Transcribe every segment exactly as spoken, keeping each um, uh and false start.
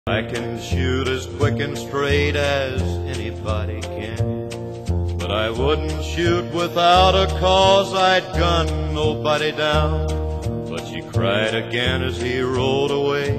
I can shoot as quick and straight as anybody can, but I wouldn't shoot without a cause, I'd gun nobody down. But she cried again as he rode away.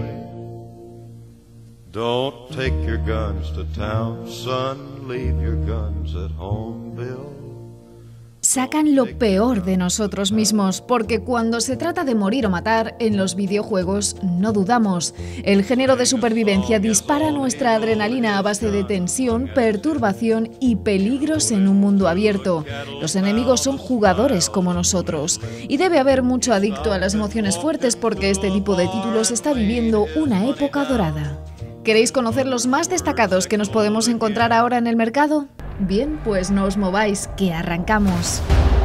Don't take your guns to town, son, leave your guns at home, Bill. Sacan lo peor de nosotros mismos, porque cuando se trata de morir o matar, en los videojuegos no dudamos. El género de supervivencia dispara nuestra adrenalina a base de tensión, perturbación y peligros en un mundo abierto. Los enemigos son jugadores como nosotros. Y debe haber mucho adicto a las emociones fuertes, porque este tipo de títulos está viviendo una época dorada. ¿Queréis conocer los más destacados que nos podemos encontrar ahora en el mercado? Bien, pues no os mováis, que arrancamos.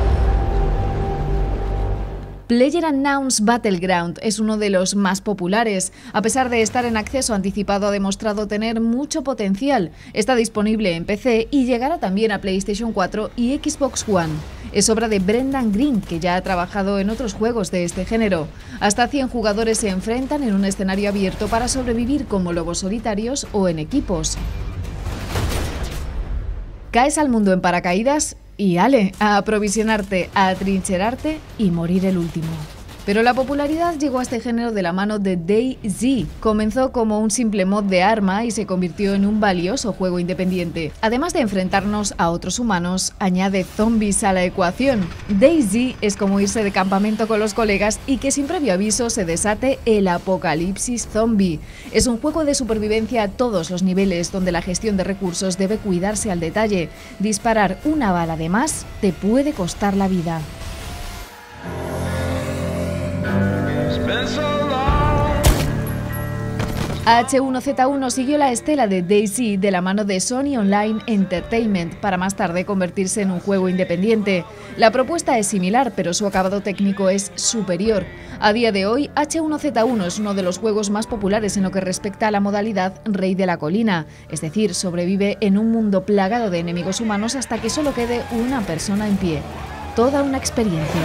PlayerUnknown's Battleground es uno de los más populares. A pesar de estar en acceso anticipado, ha demostrado tener mucho potencial. Está disponible en P C y llegará también a PlayStation cuatro y Xbox One. Es obra de Brendan Greene, que ya ha trabajado en otros juegos de este género. Hasta cien jugadores se enfrentan en un escenario abierto para sobrevivir como lobos solitarios o en equipos. Caes al mundo en paracaídas y ale, a aprovisionarte, a atrincherarte y morir el último. Pero la popularidad llegó a este género de la mano de DayZ. Comenzó como un simple mod de arma y se convirtió en un valioso juego independiente. Además de enfrentarnos a otros humanos, añade zombies a la ecuación. DayZ es como irse de campamento con los colegas y que sin previo aviso se desate el apocalipsis zombie. Es un juego de supervivencia a todos los niveles, donde la gestión de recursos debe cuidarse al detalle. Disparar una bala de más te puede costar la vida. H uno Z uno siguió la estela de DayZ de la mano de Sony Online Entertainment para más tarde convertirse en un juego independiente. La propuesta es similar, pero su acabado técnico es superior. A día de hoy, H uno Z uno es uno de los juegos más populares en lo que respecta a la modalidad Rey de la Colina, es decir, sobrevive en un mundo plagado de enemigos humanos hasta que solo quede una persona en pie. Toda una experiencia.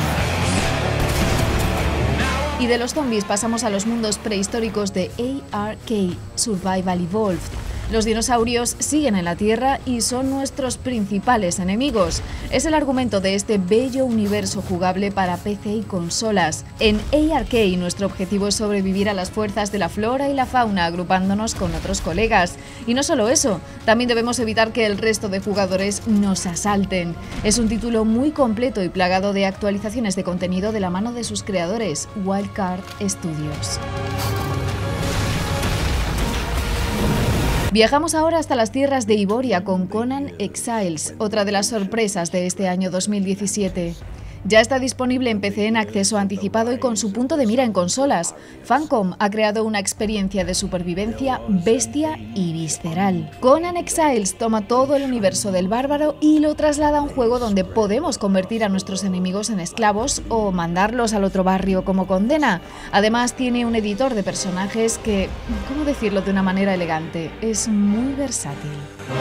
Y de los zombies pasamos a los mundos prehistóricos de A R K, Survival Evolved. Los dinosaurios siguen en la Tierra y son nuestros principales enemigos. Es el argumento de este bello universo jugable para P C y consolas. En A R K nuestro objetivo es sobrevivir a las fuerzas de la flora y la fauna agrupándonos con otros colegas. Y no solo eso, también debemos evitar que el resto de jugadores nos asalten. Es un título muy completo y plagado de actualizaciones de contenido de la mano de sus creadores, Wildcard Studios. Viajamos ahora hasta las tierras de Iboria con Conan Exiles, otra de las sorpresas de este año dos mil diecisiete. Ya está disponible en P C en acceso anticipado y con su punto de mira en consolas. Funcom ha creado una experiencia de supervivencia bestia y visceral. Conan Exiles toma todo el universo del bárbaro y lo traslada a un juego donde podemos convertir a nuestros enemigos en esclavos o mandarlos al otro barrio como condena. Además tiene un editor de personajes que, ¿cómo decirlo de una manera elegante?, es muy versátil.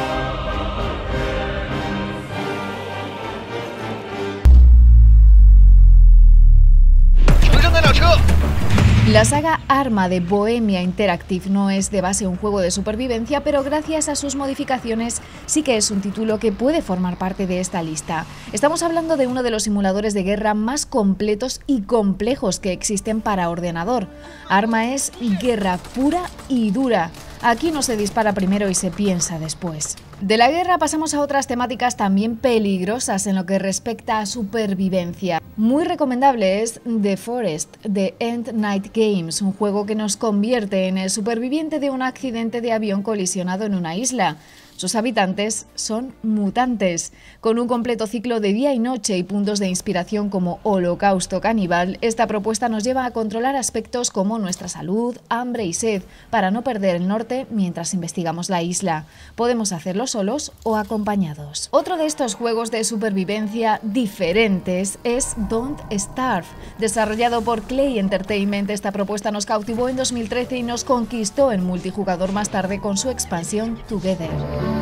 La saga Arma de Bohemia Interactive no es de base un juego de supervivencia, pero gracias a sus modificaciones sí que es un título que puede formar parte de esta lista. Estamos hablando de uno de los simuladores de guerra más completos y complejos que existen para ordenador. Arma es guerra pura y dura. Aquí no se dispara primero y se piensa después. De la guerra pasamos a otras temáticas también peligrosas en lo que respecta a supervivencia. Muy recomendable es The Forest de End Night Games, un juego que nos convierte en el superviviente de un accidente de avión colisionado en una isla. Sus habitantes son mutantes. Con un completo ciclo de día y noche y puntos de inspiración como holocausto caníbal, esta propuesta nos lleva a controlar aspectos como nuestra salud, hambre y sed, para no perder el norte mientras investigamos la isla. Podemos hacerlo solos o acompañados. Otro de estos juegos de supervivencia diferentes es Don't Starve. Desarrollado por Klei Entertainment, esta propuesta nos cautivó en dos mil trece y nos conquistó en multijugador más tarde con su expansión Together.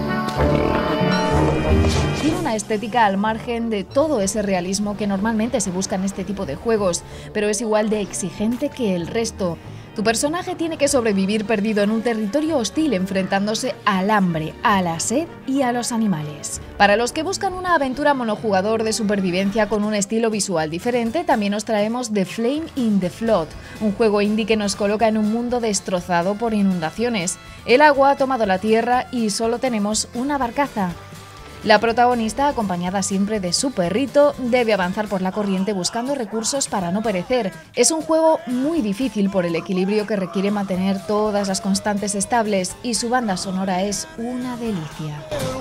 Tiene una estética al margen de todo ese realismo que normalmente se busca en este tipo de juegos, pero es igual de exigente que el resto. Tu personaje tiene que sobrevivir perdido en un territorio hostil, enfrentándose al hambre, a la sed y a los animales. Para los que buscan una aventura monojugador de supervivencia con un estilo visual diferente, también os traemos The Flame in the Flood, un juego indie que nos coloca en un mundo destrozado por inundaciones. El agua ha tomado la tierra y solo tenemos una barcaza. La protagonista, acompañada siempre de su perrito, debe avanzar por la corriente buscando recursos para no perecer. Es un juego muy difícil por el equilibrio que requiere mantener todas las constantes estables, y su banda sonora es una delicia.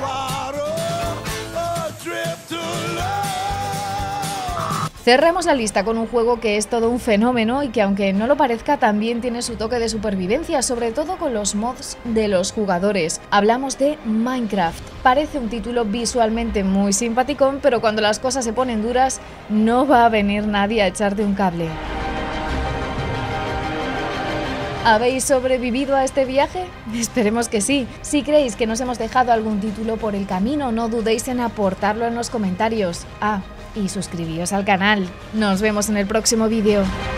Cerramos la lista con un juego que es todo un fenómeno y que, aunque no lo parezca, también tiene su toque de supervivencia, sobre todo con los mods de los jugadores. Hablamos de Minecraft. Parece un título visualmente muy simpaticón, pero cuando las cosas se ponen duras, no va a venir nadie a echarte un cable. ¿Habéis sobrevivido a este viaje? Esperemos que sí. Si creéis que nos hemos dejado algún título por el camino, no dudéis en aportarlo en los comentarios. Ah, y suscribíos al canal. Nos vemos en el próximo vídeo.